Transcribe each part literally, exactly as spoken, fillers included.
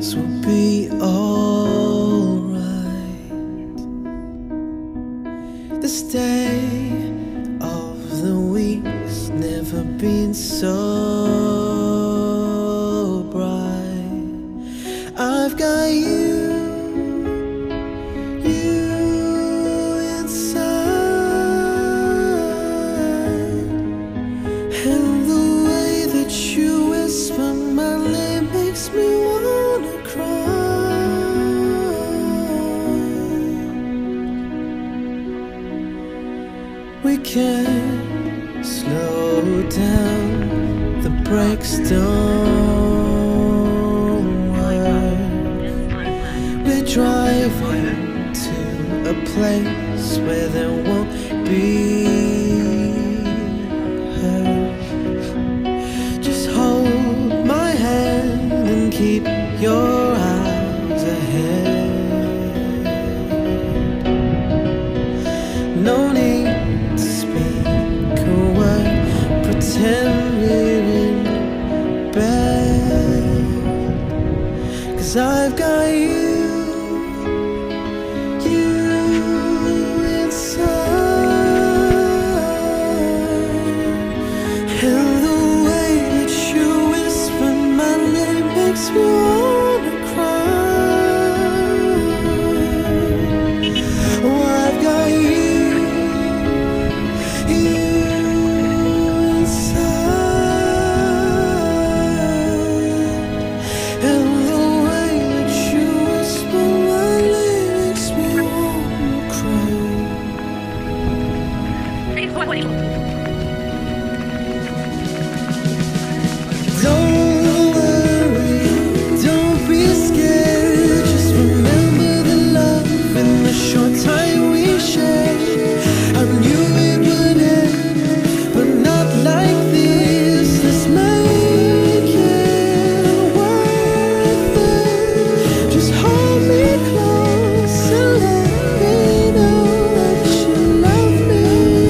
things will be alright. This day of the week's never been so bright. I've got you, you inside, and the way that you whisper my name makes me wanna cry. We can't slow down, the brakes don't work. We're driving to a place where there won't be hurt. Just hold my hand and keep your eyes ahead. No need to speak a word, pretend we're in bed. 'Cause I've got you, you inside, and the way that you whisper my name makes me wanna cry. Oh, I've got you, you inside, and the way that you whisper my name makes me wanna cry. Don't worry, don't be scared. Just remember the love in the short time we shared. I knew it would end, but not like this. Let's make it worth it. Just hold me close and let me know that you love me.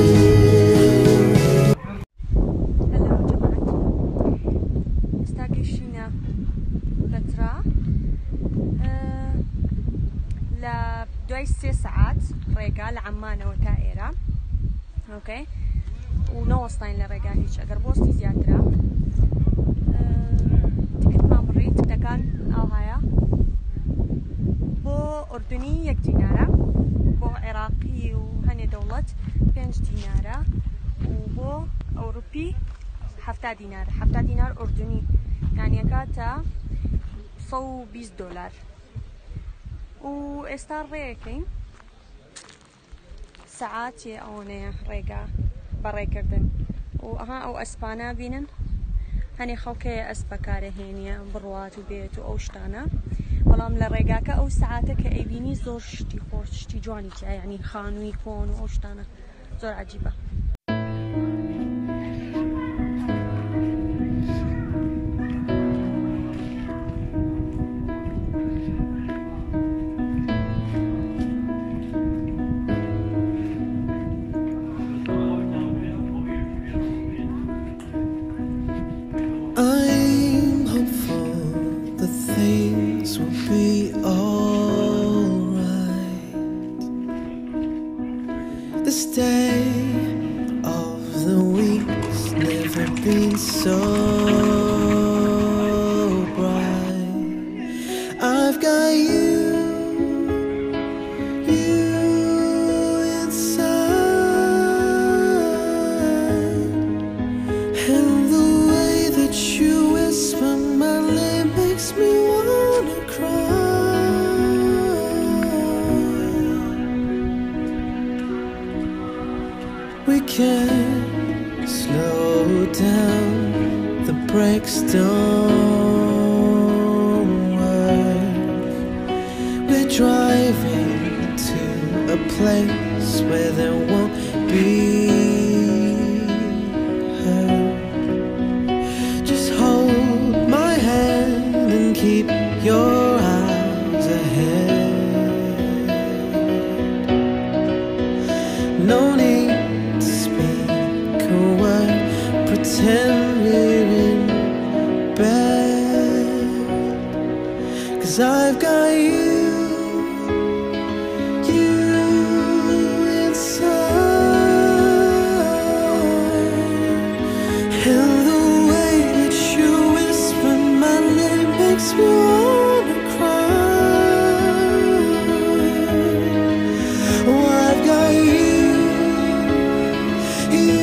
هلا جماعة، استاقشينا فترة أه لدوي سي ساعات ريقا لعمانة وتائرة. اوكي ونوصلين لريقا هيش اقر بوستي زيادرة. أه تكت ما مريت دكان او هايا بو اردني يك دينارة، بو عراقي وهني دولت بينج دينارة، وبو اوروبي حفتا دينار. حفتا دينار اردني يعني كاتا صو بيس دولار. و استار ريكين ساعاتي اوني ريقا بري كردن وها او اسبانا بينن هني خوكي اسبكاري هينيا بروات وبيت واوشتانا والله من الريقاكا او ساعاتك اي بيني زور شتي خوش شتي جواني يعني خانوي كون واوشتانا زور عجيبة. I'm hopeful that things will be alright. This day of the week's never been so bright. I've got you, you inside, and the way that you whisper my name makes me wanna cry. We can't slow down, the brakes don't work. We're driving to a place where there won't be hurt. Just hold my hand and keep your eyes ahead. No need to speak a word, pretend we're in bed. 'Cause 'cause I've got you, you inside. And the way that you whisper my name makes me wanna cry. Oh, I've got you, you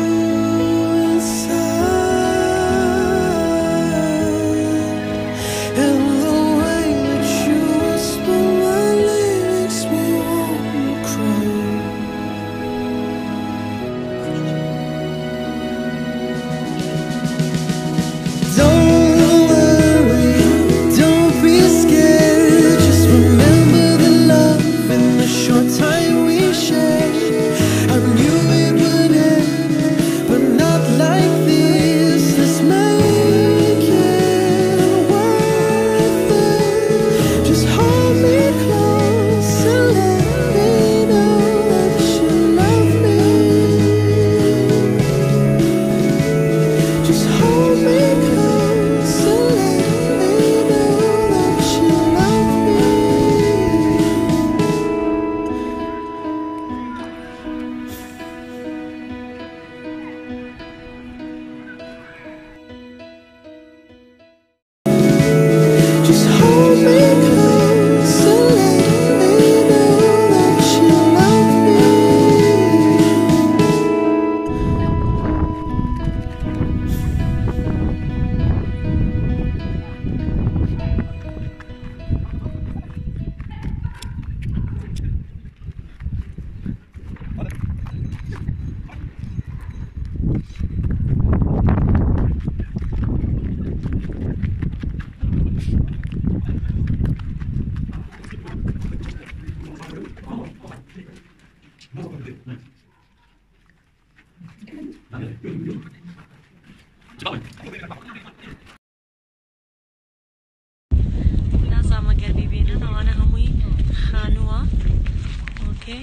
نازانم ئەگەر بیبینن ئەوانە هەمووی خانووە. ئۆکێ،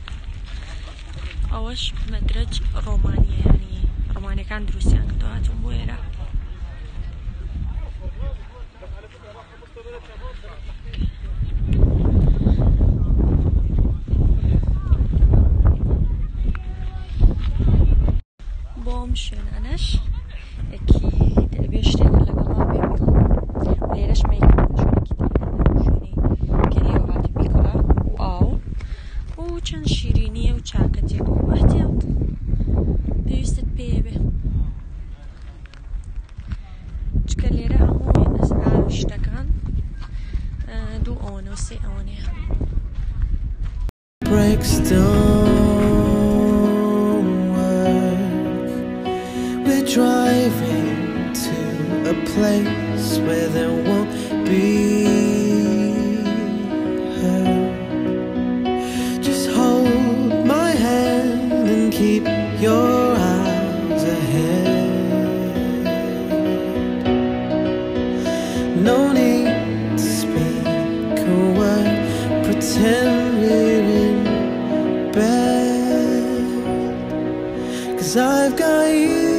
ئەوەش مەدرەج ڕۆمانیە، ینی ڕۆمانیەکان دروستیان کردووە هاتوون بۆ ئێرە. بۆ ئەم شوێنانەش ئەکی دەبێ شتێک لەگەڵا بێ بڵێ لێرەش مەیکردە شوێنێکی شوێنی گەریەوە هاتی بیکڵە و ئاو و چەند شیرینیە و چاکەتێک و احتیاط پێویستت پێیە بێ، چکە لێرە هەمووی ئەسعار و شتەکان دوو ئەوەنە و سێ ئەوەنەیە. Breaks don't work. We're driving to a place where there won't be hurt. Just hold my hand and keep your eyes ahead. No need to speak a word, pretend we're in bed, 'cause I've got you.